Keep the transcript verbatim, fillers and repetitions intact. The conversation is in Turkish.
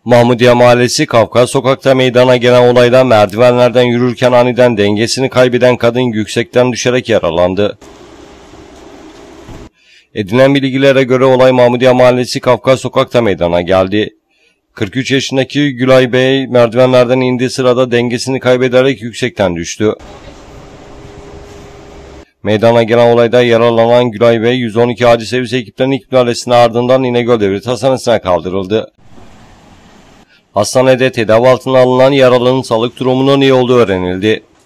Mahmudiye Mahallesi Kafkas Sokak'ta meydana gelen olayda merdivenlerden yürürken aniden dengesini kaybeden kadın yüksekten düşerek yaralandı. Edinilen bilgilere göre olay Mahmudiye Mahallesi Kafkas Sokak'ta meydana geldi. kırk üç yaşındaki Gülay Bey merdivenlerden indiği sırada dengesini kaybederek yüksekten düştü. Meydana gelen olayda yaralanan Gülay Bey yüz on iki acil servis ekiplerinin ilk müdahalesinin ardından İnegöl Devlet Hastanesi'ne kaldırıldı. Hastanede tedavi altına alınan yaralının sağlık durumunun iyi olduğu öğrenildi.